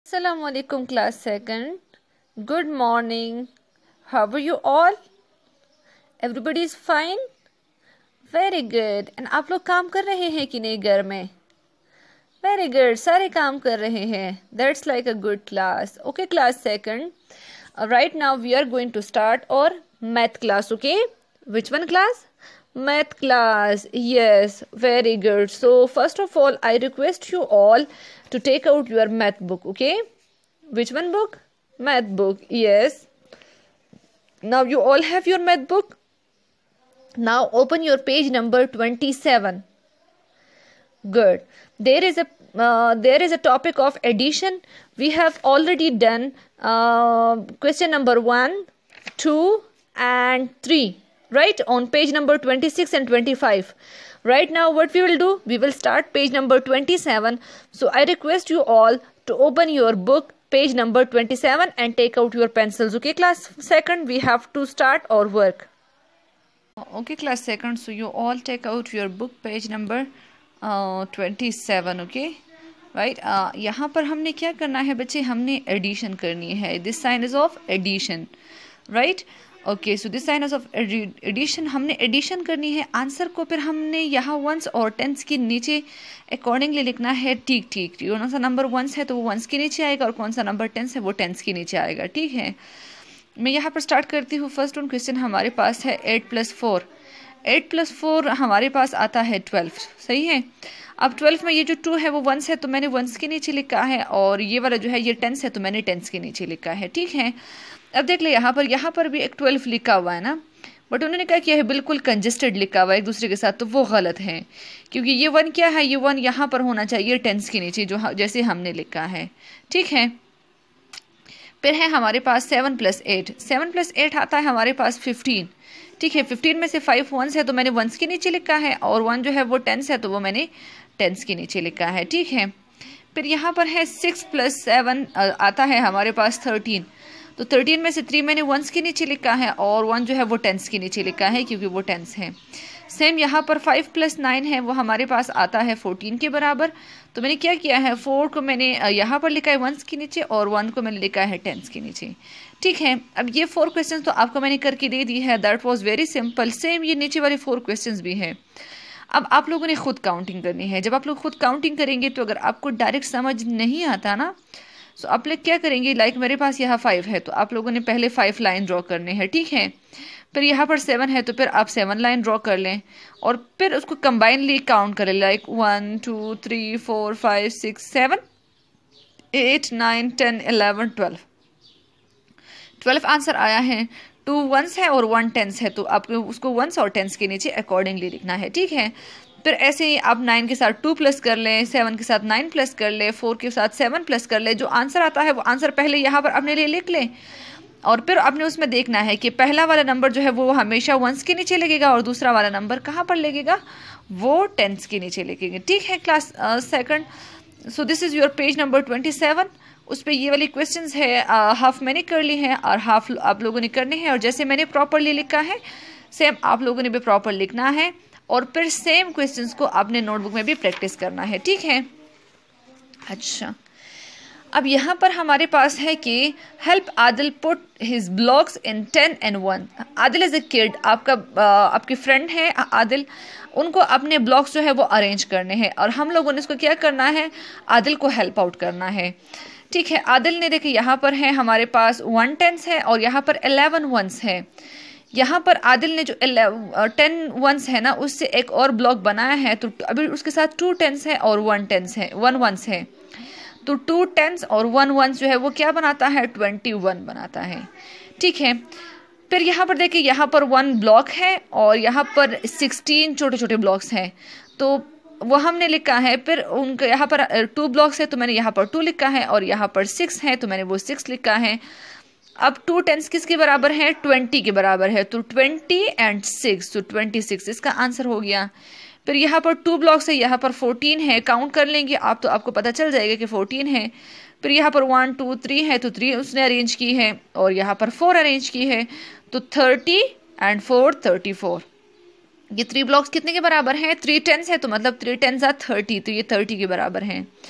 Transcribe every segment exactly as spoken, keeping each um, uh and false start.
Assalamu alaikum class second. Good morning. How are you all? Everybody is fine? Very good. And आप लोग काम कर रहे हैं कि नहीं घर में? Very good. सारे काम कर रहे हैं. That's like a good class. Okay class second. Uh, right now we are going to start our math class. Okay? Which one class? Math class. Yes. Very good. So first of all I request you all to take out your math book. Okay? Which one book? Math book. Yes. Now you all have your math book. Now open your page number twenty-seven. Good. There is a uh, there is a topic of addition. We have already done uh, question number one, two, and three. Right on page number twenty-six and twenty-five. Right now what we will do? We will start page number twenty-seven. So I request you all to open your book page number twenty-seven and take out your pencils. Okay class second, we have to start our work. Okay class second, so you all take out your book page number uh, twenty-seven. Okay right. uh, यहाँ पर हमने क्या करना है बच्चे? हमने addition करनी है. This sign is of addition. Right. Okay so this sign is of addition. हमने एडिशन करनी है. आंसर को फिर हमने यहाँ वंस और टेंस के नीचे अकॉर्डिंगली लिखना है. ठीक ठीक कौन सा नंबर वंस है तो वो वंस के नीचे आएगा और कौन सा नंबर टेंस है वो टेंस के नीचे आएगा. ठीक है. मैं यहाँ पर स्टार्ट करती हूँ. फर्स्ट वन क्वेश्चन हमारे पास है eight plus four. Eight plus four हमारे पास आता है ट्वेल्व. सही है. अब ट्वेल्व में ये जो टू है वो वंस है तो मैंने वंस के नीचे लिखा है और ये वाला जो है ये टेंस है तो मैंने टेंस के नीचे लिखा है. ठीक है. अब देख ले यहाँ पर यहाँ पर भी एक ट्वेल्व लिखा हुआ है ना, बट उन्होंने क्या किया है बिल्कुल कंजेस्टेड लिखा हुआ है एक दूसरे के साथ, तो वो गलत है क्योंकि ये वन क्या है, ये वन यहाँ पर होना चाहिए टेंस के नीचे जो जैसे हमने लिखा है. ठीक है. फिर है हमारे पास seven plus eight. Seven plus eight आता है हमारे पास फिफ्टीन. ठीक है. फिफ्टीन में से फाइव वंस है तो मैंने वंस के नीचे लिखा है और वन जो है वो टेंस है तो वो मैंने टेंस के नीचे लिखा है. ठीक है. फिर यहाँ पर है सिक्स प्लस सेवन आता है हमारे पास थर्टीन. तो थर्टीन में से थ्री मैंने वंस के नीचे लिखा है और वन जो है वो टेंस के नीचे लिखा है क्योंकि वो टेंस है. सेम यहाँ पर फाइव प्लस नाइन है वो हमारे पास आता है फोर्टीन के बराबर. तो मैंने क्या किया है, फोर को मैंने यहाँ पर लिखा है वंस के नीचे और वन को मैंने लिखा है टेंस के नीचे. ठीक है. अब ये फोर क्वेश्चन तो आपको मैंने करके दे दी है. That was very simple. Same ये नीचे वाले फोर क्वेश्चन भी हैं. अब आप लोगों ने खुद काउंटिंग करनी है. जब आप लोग खुद काउंटिंग करेंगे तो अगर आपको डायरेक्ट समझ नहीं आता ना तो आप लोग क्या करेंगे, लाइक like मेरे पास यहाँ फाइव है तो आप लोगों ने पहले फाइव लाइन ड्रॉ करने हैं. ठीक है. फिर यहाँ पर सेवन है तो फिर आप सेवन लाइन ड्रॉ कर लें और फिर उसको कंबाइनली काउंट करें, like one two three four five six seven eight nine ten eleven twelve. Twelve answer आया है. टू वंस है और वन टेंस है तो आपको उसको वंस और टेंस के नीचे अकॉर्डिंगली लिखना है. ठीक है. फिर ऐसे ही आप नाइन के साथ टू प्लस कर लें, सेवन के साथ नाइन प्लस कर लें, फोर के साथ सेवन प्लस कर लें. जो आंसर आता है वो आंसर पहले यहाँ पर अपने लिए लिख लें और फिर आपने उसमें देखना है कि पहला वाला नंबर जो है वो हमेशा वंस के नीचे लगेगा और दूसरा वाला नंबर कहाँ पर लगेगा, वो टेंस के नीचे लगेंगे. ठीक है class second. So this is your page number twenty seven. उस पर ये वाली क्वेश्चंस है हाफ मैंने कर ली है और हाफ आप लोगों ने करने हैं और जैसे मैंने प्रॉपरली लिखा है सेम आप लोगों ने भी प्रॉपर लिखना है और फिर सेम क्वेश्चंस को आपने नोटबुक में भी प्रैक्टिस करना है. ठीक है. अच्छा. अब यहाँ पर हमारे पास है कि help Adil put his blocks in ten and one. Adil is a kid. आपका आपकी फ्रेंड है आदिल. उनको अपने ब्लॉक्स जो है वो अरेंज करने हैं और हम लोगों ने इसको क्या करना है, आदिल को हेल्प आउट करना है. ठीक है. आदिल ने देखिए यहाँ पर है हमारे पास वन टेंस है और यहाँ पर एलेवन वंस है. यहाँ पर आदिल ने जो टेन वंस है ना उससे एक और ब्लॉक बनाया है तो अभी उसके साथ टू टेंस है और वन टेंस है वन वंस है. तो टू टेंस और वन वंस जो है वो क्या बनाता है, ट्वेंटी वन बनाता है. ठीक है. फिर यहाँ पर देखिए यहाँ पर वन ब्लॉक है और यहाँ पर सिक्सटीन छोटे छोटे ब्लॉक्स हैं तो वो हमने लिखा है. फिर उनका यहाँ पर टू ब्लॉक्स है तो मैंने यहाँ पर टू लिखा है और यहाँ पर सिक्स है तो मैंने वो सिक्स लिखा है. अब टू टेंस किसके बराबर है, ट्वेंटी के बराबर है तो ट्वेंटी एंड सिक्स तो ट्वेंटी सिक्स इसका आंसर हो गया. फिर यहाँ पर टू ब्लॉक्स है, यहाँ पर फोर्टीन है. काउंट कर लेंगे आप तो आपको पता चल जाएगा कि फोर्टीन है. फिर यहाँ पर वन टू थ्री है तो थ्री उसने अरेंज की है और यहाँ पर फोर अरेंज की है तो thirty and four thirty four. ये थ्री ब्लॉक्स कितने के बराबर हैं, थ्री टेंस है तो मतलब थ्री टेंस आर थर्टी तो ये थर्टी के बराबर हैं.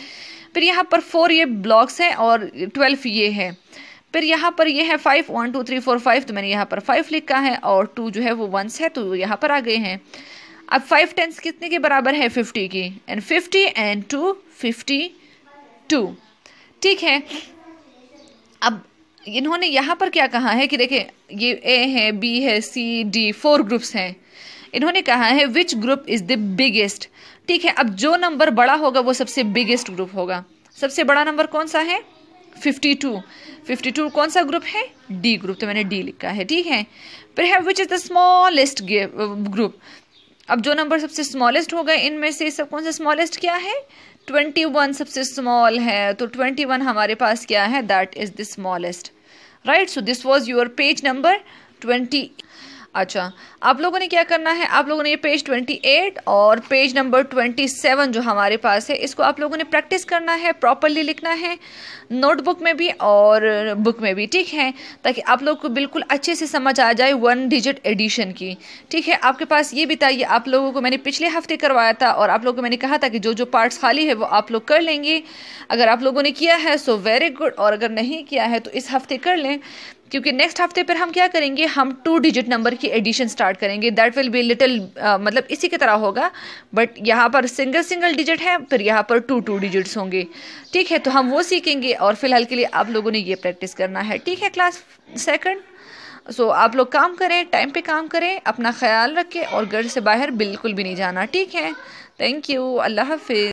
फिर यहाँ पर फोर ये ब्लॉक्स हैं और ट्वेल्व ये है। फिर यहाँ पर ये है five, one two three four five, तो मैंने यहाँ पर फाइव लिखा है और टू जो है वो वंस है तो यहाँ पर आ गए हैं। अब फाइव टेंस कितने के बराबर है? फिफ्टी की, and fifty and two fifty two. ठीक है, अब इन्होंने यहाँ पर क्या कहा है कि देखें ये ए है, बी है, सी, डी, फोर ग्रुप्स हैं। इन्होंने कहा है which group is the biggest. ठीक है, अब जो नंबर बड़ा होगा वो सबसे बिगेस्ट ग्रुप होगा। सबसे बड़ा नंबर कौन सा है? Fifty to. फिफ्टी टू कौन सा ग्रुप है? डी ग्रुप, तो मैंने डी लिखा है। ठीक है, फिर है which is the smallest group. अब जो नंबर सबसे स्मॉलेस्ट होगा इनमें से सब कौन सा स्मॉलेस्ट क्या है? ट्वेंटी वन सबसे स्मॉल है, तो ट्वेंटी वन हमारे पास क्या है? That is the smallest. Right, so this was your page number twenty. अच्छा, आप लोगों ने क्या करना है, आप लोगों ने ये पेज ट्वेंटी एट और पेज नंबर ट्वेंटी सेवन जो हमारे पास है इसको आप लोगों ने प्रैक्टिस करना है, प्रॉपरली लिखना है नोटबुक में भी और बुक में भी। ठीक है, ताकि आप लोग को बिल्कुल अच्छे से समझ आ जाए वन डिजिट एडिशन की। ठीक है, आपके पास ये बताइए, आप लोगों को मैंने पिछले हफ्ते करवाया था और आप लोगों को मैंने कहा था कि जो जो पार्ट्स खाली है वो आप लोग कर लेंगे। अगर आप लोगों ने किया है सो वेरी गुड, और अगर नहीं किया है तो इस हफ्ते कर लें, क्योंकि नेक्स्ट हफ्ते पर हम क्या करेंगे, हम टू डिजिट नंबर की एडिशन स्टार्ट करेंगे। दैट विल बी लिटिल मतलब इसी की तरह होगा, बट यहाँ पर सिंगल सिंगल डिजिट है, फिर यहाँ पर टू टू डिजिट्स होंगे। ठीक है, तो हम वो सीखेंगे और फिलहाल के लिए आप लोगों ने ये प्रैक्टिस करना है। ठीक है, क्लास सेकंड। सो आप लोग काम करें, टाइम पे काम करें, अपना ख्याल रखें और घर से बाहर बिल्कुल भी नहीं जाना। ठीक है, थैंक यू, अल्लाह हाफिज़।